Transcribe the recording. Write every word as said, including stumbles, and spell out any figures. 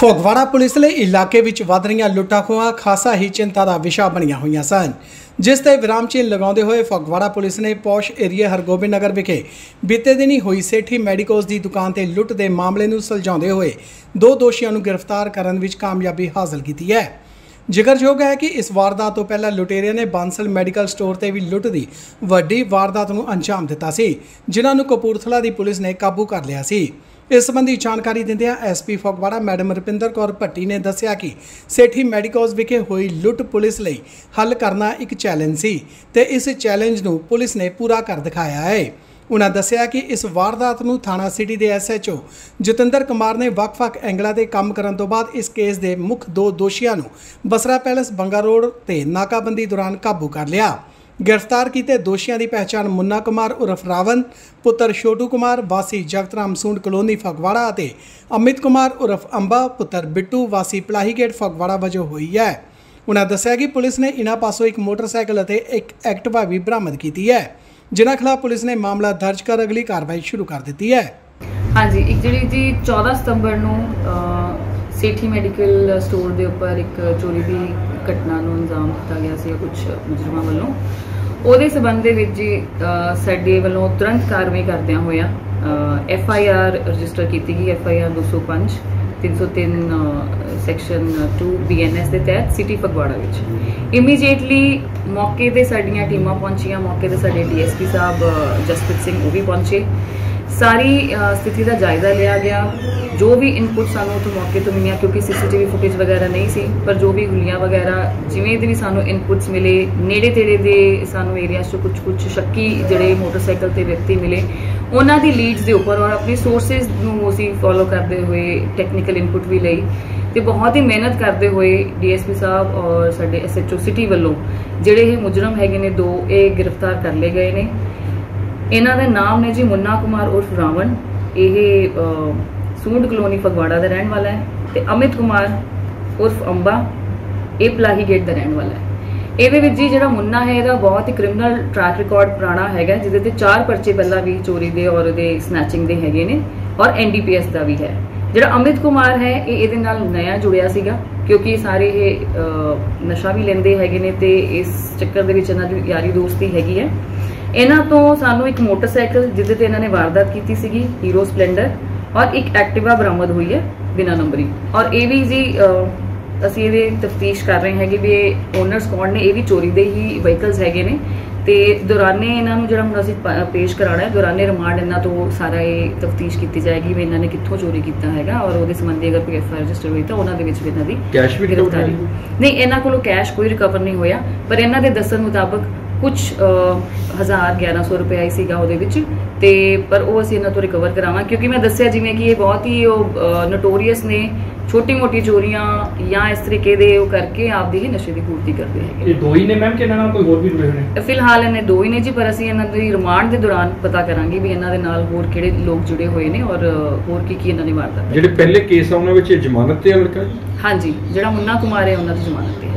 Phagwara police ਲਈ ਇਲਾਕੇ ਵਿੱਚ ਵਧ ਰਹੀਆਂ ਲੁੱਟਾਂ ਖੋਹਾਂ ਖਾਸਾ ਹੀ ਚਿੰਤਾ ਦਾ ਵਿਸ਼ਾ ਬਣੀਆਂ ਹੋਈਆਂ ਸਨ, ਜਿਸ ਤੇ ਵਿਰਾਮ ਚਿੰਨ੍ਹ ਲਗਾਉਂਦੇ ਹੋਏ ਫਗਵਾੜਾ ਪੁਲਿਸ ਨੇ ਪੌਸ਼ ਏਰੀਏ ਹਰਗੋਬਿੰਦ ਨਗਰ ਵਿਖੇ ਬੀਤੇ ਦਿਨੀ ਹੋਈ ਸੇਠੀ ਮੈਡੀਕੋਜ਼ ਦੀ ਦੁਕਾਨ ਤੇ ਲੁੱਟ ਦੇ ਮਾਮਲੇ ਨੂੰ ਸੁਲਝਾਉਂਦੇ ਹੋਏ ਦੋ ਦੋਸ਼ੀਆਂ ਨੂੰ ਗ੍ਰਿਫਤਾਰ ਕਰਨ ਵਿੱਚ ਕਾਮਯਾਬੀ ਹਾਸਲ ਕੀਤੀ ਹੈ। ਜ਼ਿਕਰਯੋਗ ਹੈ ਕਿ ਇਸ ਵਾਰਦਾਤ ਤੋਂ ਪਹਿਲਾਂ ਲੁਟੇਰਿਆਂ ਨੇ ਬਾਂਸਲ ਮੈਡੀਕਲ ਸਟੋਰ ਤੇ ਵੀ ਲੁੱਟ ਦੀ ਵੱਡੀ ਵਾਰਦਾਤ ਨੂੰ ਅੰਜਾਮ ਦਿੱਤਾ ਸੀ, ਜਿਨ੍ਹਾਂ ਨੂੰ ਕਪੂਰਥਲਾ ਦੀ ਪੁਲਿਸ ਨੇ ਕਾਬੂ ਕਰ ਲਿਆ ਸੀ। इस संबंधी जानकारी दिंदियां S P Phagwara madam Ravinder Kaur Bhatti ने दस्सिया कि सेठी मैडिकोज विखे हुई लुट पुलिस लई हल करना एक चैलेंज सी ते इस चैलेंज नूं पुलिस ने पूरा कर दिखाया है। उन्होंने दस्सिया कि इस वारदात नूं थाणा सिटी के S H O Jatinder Kumar ने ਵੱਖ-ਵੱਖ एंगलों से काम करने तो बाद इस केस के मुख दो दोषियों नूं बसरा पैलेस बंगा रोड ते नाकाबंदी दौरान काबू कर लिया। गिरफ्तार किए दोषियों की पहचान मुन्ना कुमार उर्फ रावण पुत्र छोटू कुमार वासी जगतराम सूंड कलोनी फगवाड़ा और अमित कुमार उर्फ अंबा पुत्र बिट्टू वासी पलाहीगेट फगवाड़ा वजों हुई है। उन्होंने दस्सिया कि पुलिस ने इन्हां पासों एक मोटरसाइकिल और एक एक्टिवा भी बरामद की है, जिन्हां खिलाफ पुलिस ने मामला दर्ज कर अगली कार्रवाई शुरू कर दी है। हाँ जी, एक जी जी चौदह सितंबर नूं सेठी मैडिकल स्टोर के उपर एक चोरी की घटना नूं अंजाम दिता गया सी कुछ मुजरमां वल्लों। ਉਹਦੇ ਸੰਬੰਧ ਦੇ ਵਿੱਚ ਜੀ ਸਾਡੇ ਵੱਲੋਂ ਤੁਰੰਤ ਕਾਰਵਾਈ ਕਰਦਿਆਂ ਹੋਇਆ ਐਫ ਆਈ ਆਰ ਰਜਿਸਟਰ ਕੀਤੀ ਗਈ। ਐਫ ਆਈ ਆਰ ਦੋ ਸੌ ਪੰਜ ਤਿੰਨ ਸੌ ਤਿੰਨ section two B N S ਦੇ ਤਹਿਤ ਸਿਟੀ ਫਗਵਾੜਾ ਵਿੱਚ ਇਮੀਡੀਏਟਲੀ ਮੌਕੇ ਤੇ ਸਾਡੀਆਂ ਟੀਮਾਂ ਪਹੁੰਚੀਆਂ। ਮੌਕੇ ਤੇ ਸਾਡੇ ਡੀ ਐਸ ਪੀ ਸਾਹਿਬ ਜਸਪ੍ਰੀਤ ਸਿੰਘ ਉਹ ਵੀ ਪਹੁੰਚੇ। सारी स्थिति का जायजा लिया गया। जो भी इनपुट सानू तो मौके तो मिलिया, क्योंकि C C T V footage वगैरह नहीं सी, पर जो भी गुलियां वगैरह जिमें भी सानू इनपुट्स मिले नेड़े तेड़े दे सानू एरिया चो कुछ कुछ शक्की जिहड़े मोटरसाइकिल ते व्यक्ति मिले उन्हां दी लीड्स दे उपर और अपनी सोर्सिस नू असीं फॉलो करते हुए टैक्नीकल इनपुट भी लई ते बहुत ही मेहनत करते हुए डी एस पी साहब और साडे एस एच ओ सिटी वल्लों जिहड़े ये मुजरम हैगे ने दो ये गिरफ्तार कर ले गए ने। इन्हां दे नाम ने जी मुन्ना कुमार उर्फ रावण, ये सूंड कलोनी फगवाड़ा का रहने वाला है, ते अमित कुमार उर्फ अंबा ये पलाहीगेट का रहने वाला है। ये जी जो मुन्ना है यदा बहुत ही क्रिमिनल ट्रैक रिकॉर्ड पुराना है, जिहदे चार परचे पहला भी चोरी के और स्नैचिंग के हैगे ने और एन डी पी एस का भी है। जो अमित कुमार है ये नया जुड़िया सीगा, क्योंकि सारे ये नशा भी लेंदे हैगे ने ते इस चक्कर दे विच इन्हां दी यारी दोस्ती हैगी है। इन्हां तो सानू एक मोटरसाइकिल जिहदे ते इन्हां ने वारदात कीती सीगी हीरो स्पलेंडर और एक एक्टिवा बरामद हुई है बिना नंबरी। और ये भी जी असीं इहदी तफ्तीश कर रहे हैं कि भी ओनर्स कौन ने, ये भी चोरी दे ही व्हीकल्स हैगे ने ते दौराने इन्हां नूं जिहड़ा हुण असीं पेश कराना है दौराने रिमांड इन्हां तो सारा ये तफ्तीश की जाएगी भी इन्हां ने कित्थों चोरी कीता हैगा और उहदे संबंधी अगर कोई एफ आई आर रजिस्टर हुई तो उन्हां दे विच भी इन्हां दी कैश भी गिरफ्तारी नहीं, इन्हां कोलों कैश कोई रिकवर नहीं होया, पर इन्हां दे दस्सण मुताबक कुछ हज़ार ग्यारह सौ रुपया ही सीगा उहदे विच ते पर वो असीं इन्हां तो रिकवर करावां, क्योंकि मैं दस्सिया जिवें कि ये बहुत ही नोटोरीअस ने छोटी मोटी चोरियां या इस तरीके दे वो करके आपदी ही नशे की पूर्ति करते हैं। ये दो ही ने मैम कि इन्हां नाल कोई होर भी जुड़े होने? फिलहाल इन्हें दो ही ने जी, पर असीं इन्हां दी रिमांड दे दौरान पता करांगे भी इन्हां दे नाल होर किहड़े लोग जुड़े हुए ने और होर की की इन्हां ने वारदात। जिहड़े पहले केस आ उहनां विच जमानत ते लड़का? हाँ जी, जिहड़ा मुन्ना कुमार है उन्हां दी जमानत ते।